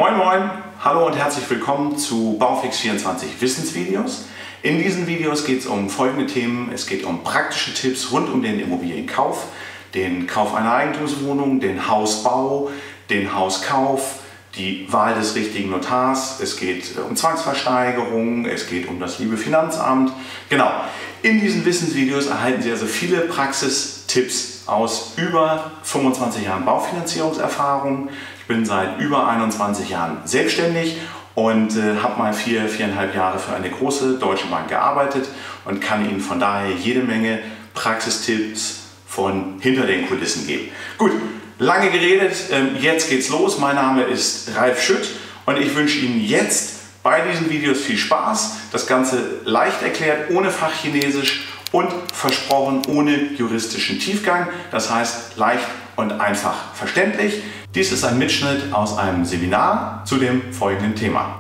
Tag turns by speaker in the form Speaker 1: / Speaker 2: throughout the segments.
Speaker 1: Moin Moin, hallo und herzlich willkommen zu Baufix24 Wissensvideos. In diesen Videos geht es um folgende Themen. Es geht um praktische Tipps rund um den Immobilienkauf, den Kauf einer Eigentumswohnung, den Hausbau, den Hauskauf, die Wahl des richtigen Notars. Es geht um Zwangsversteigerung, es geht um das liebe Finanzamt. Genau, in diesen Wissensvideos erhalten Sie also viele Praxistipps aus über 25 Jahren Baufinanzierungserfahrung. Ich bin seit über 21 Jahren selbstständig und habe mal 4,5 Jahre für eine große deutsche Bank gearbeitet und kann Ihnen von daher jede Menge Praxistipps von hinter den Kulissen geben. Gut, lange geredet, jetzt geht's los. Mein Name ist Ralf Schütt und ich wünsche Ihnen jetzt bei diesen Videos viel Spaß. Das Ganze leicht erklärt, ohne Fachchinesisch und versprochen ohne juristischen Tiefgang. Das heißt leicht und einfach verständlich. Dies ist ein Mitschnitt aus einem Seminar zu dem folgenden Thema.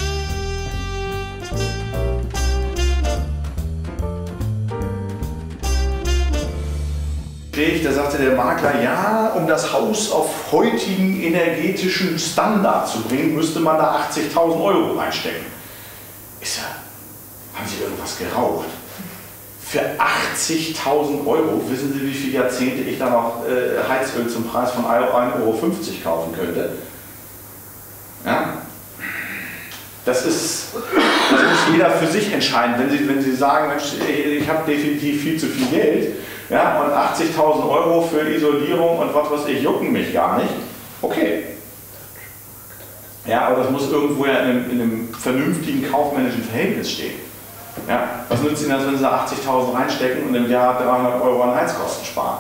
Speaker 1: Da sagte der Makler, ja, um das Haus auf heutigen energetischen Standard zu bringen, müsste man da 80.000 € reinstecken. Ist ja, haben Sie irgendwas geraucht? Für 80.000 €, wissen Sie, wie viele Jahrzehnte ich da noch Heizöl zum Preis von 1,50 € kaufen könnte? Ja? Das muss jeder für sich entscheiden. Wenn Sie sagen, Mensch, ich habe definitiv viel zu viel Geld, ja, und 80.000 € für Isolierung und was weiß ich, jucken mich gar nicht, okay. Ja, aber das muss irgendwo ja in einem vernünftigen kaufmännischen Verhältnis stehen. Ja, was nützt Ihnen das, wenn Sie da 80.000 reinstecken und im Jahr 300 € an Heizkosten sparen?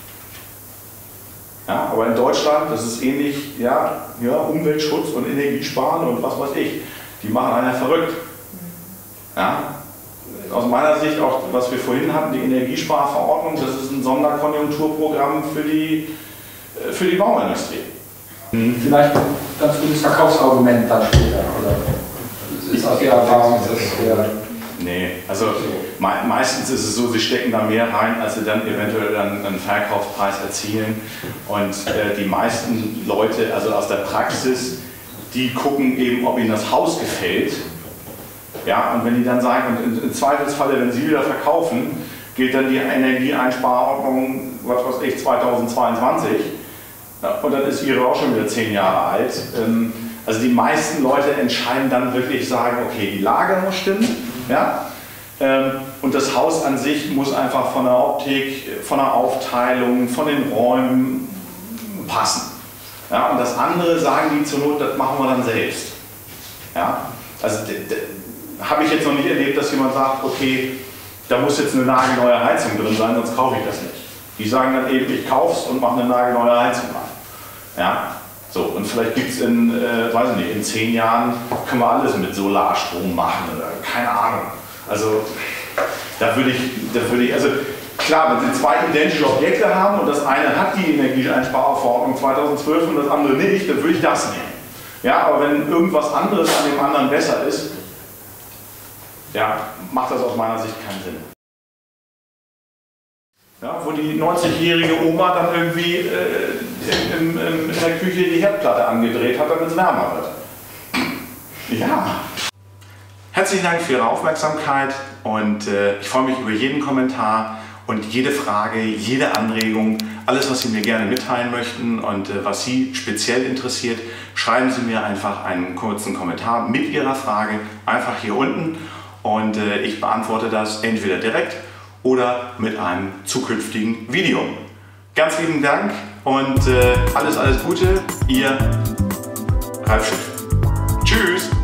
Speaker 1: Ja, aber in Deutschland, das ist ähnlich, ja, Umweltschutz und Energiesparen und was weiß ich, die machen einen ja verrückt. Ja, aus meiner Sicht auch, was wir vorhin hatten, die Energiesparverordnung, das ist ein Sonderkonjunkturprogramm für die Bauindustrie.
Speaker 2: Vielleicht ein ganz gutes Verkaufsargument dann später, oder? Ist aus Ihrer Erfahrung
Speaker 1: Nee, also meistens ist es so, sie stecken da mehr rein, als sie dann eventuell einen Verkaufspreis erzielen. Und die meisten Leute, also aus der Praxis, die gucken eben, ob ihnen das Haus gefällt. Ja, und wenn die dann sagen, und im Zweifelsfalle, wenn sie wieder verkaufen, gilt dann die Energieeinsparordnung, was weiß ich, 2022. Und dann ist ihre auch schon wieder 10 Jahre alt. Also die meisten Leute entscheiden dann wirklich, sagen, okay, die Lage muss stimmen. Ja? Und das Haus an sich muss einfach von der Optik, von der Aufteilung, von den Räumen passen. Ja? Und das andere sagen die zur Not, das machen wir dann selbst. Ja? Also habe ich jetzt noch nicht erlebt, dass jemand sagt, okay, da muss jetzt eine nagelneue Heizung drin sein, sonst kaufe ich das nicht. Die sagen dann eben, ich kaufe es und mache eine nagelneue Heizung rein. Ja? So, und vielleicht gibt es weiß ich nicht, in 10 Jahren können wir alles mit Solarstrom machen oder keine Ahnung. Also da würde ich, also klar, wenn Sie 2 identische Objekte haben und das eine hat die Energieeinsparverordnung 2012 und das andere nicht, dann würde ich das nehmen. Ja, aber wenn irgendwas anderes an dem anderen besser ist, ja, macht das aus meiner Sicht keinen Sinn. Ja, wo die 90-jährige Oma dann irgendwie in der Küche die Herdplatte angedreht hat, damit es wärmer wird. Ja. Herzlichen Dank für Ihre Aufmerksamkeit und ich freue mich über jeden Kommentar und jede Frage, jede Anregung, alles, was Sie mir gerne mitteilen möchten und was Sie speziell interessiert, schreiben Sie mir einfach einen kurzen Kommentar mit Ihrer Frage einfach hier unten und ich beantworte das entweder direkt oder mit einem zukünftigen Video. Ganz lieben Dank und alles Gute, Ihr Ralf Schütt. Tschüss!